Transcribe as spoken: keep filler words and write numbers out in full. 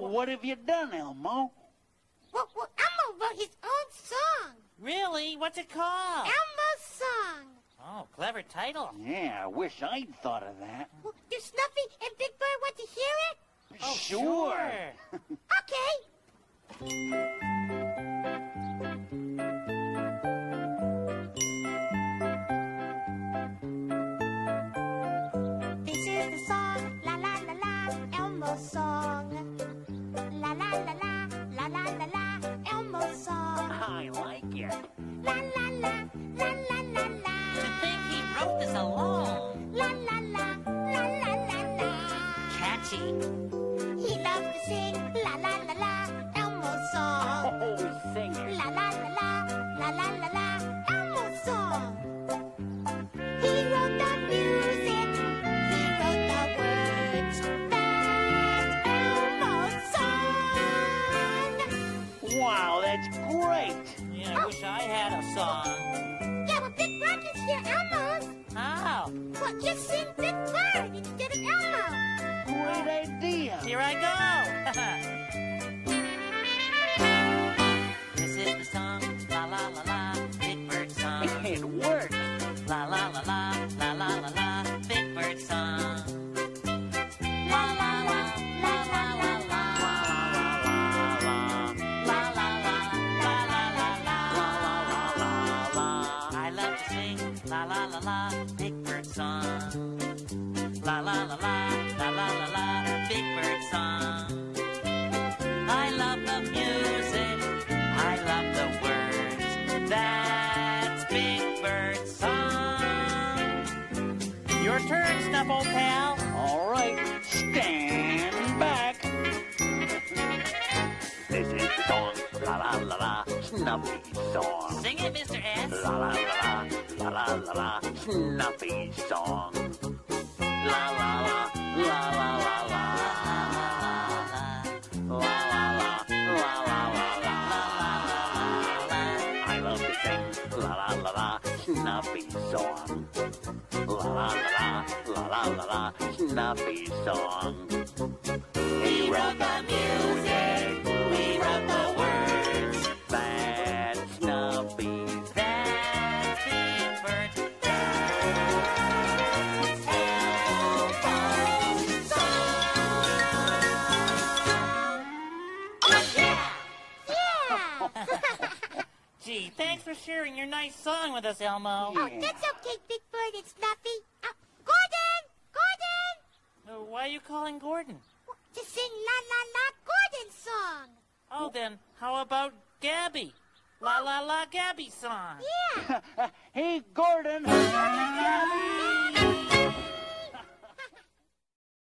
What have you done, Elmo? Well, well, Elmo wrote his own song. Really? What's it called? Elmo's Song. Oh, clever title. Yeah, I wish I'd thought of that. Well, do Snuffy and Big Bird want to hear it? Oh, Sure. Okay. This is the song, la la la la, Elmo's song. La la la la, la la la la, Elmo's song. I like it. La la la, la la la la. To think he wrote this alone. La la la, la la la la. Catchy. He loves to sing la la la la, Elmo's song. Oh, sing it. La la la la, la la la la, Elmo's song. He wrote the music, he wrote the words. That's Elmo's song. Wow, that's great. Yeah, I wish I had a song. Yeah, well, Big Bird can hear Elmo's. How? Well, just sing Big Bird instead of Elmo. Great idea. Here I go. This is the song, la la la la, Big Bird song. It worked. La la la la, la la la la, Big Bird song. La la la, la la la la. La la la, la la la la. I love to sing la la la la, Big Bird song. La la la la, la la la la, Big Bird song. I love the music, I love the words. That's Big Bird song. Your turn, Snuffle Pal. All right, stand back. This is the song, la la la la, Snuffy song. Sing it, Mister S. La la la la, la la la la, Snuffy song. La la la, la la la la. La la la, la la la la. I love to sing la la la la, Snuffy song. La la la la, la la la la, Snuffy song. He wrote the music, we wrote the words. That's Snuffy. That's Big Bird. Gee, thanks for sharing your nice song with us, Elmo. Oh, that's okay, Big Bird and Snuffy. Uh, Gordon! Gordon! Uh, why are you calling Gordon? To sing La La La Gordon song. Oh, then how about Gabby? La La La Gabby song. Yeah. Hey, Gordon. Gabby.